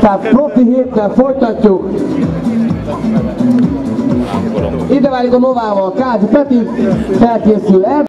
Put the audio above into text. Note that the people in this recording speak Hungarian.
Tehát profi héttel folytatjuk. Ide válik a Novával, Kázi Peti felkészül el.